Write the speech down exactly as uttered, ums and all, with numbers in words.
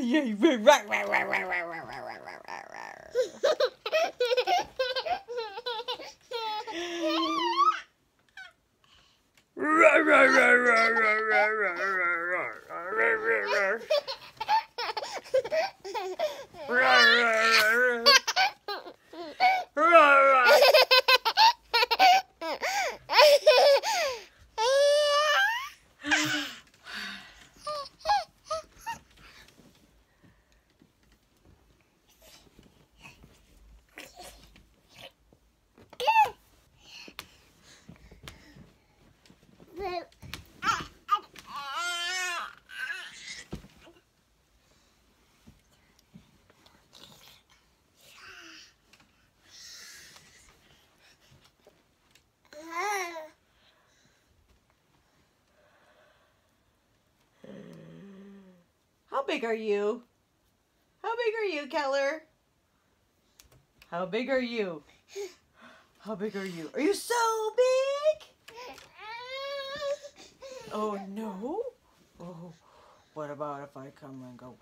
yay. How big are you? How big are you, Keller? How big are you? How big are you? Are you so big? Oh, no? Oh, what about if I come and go?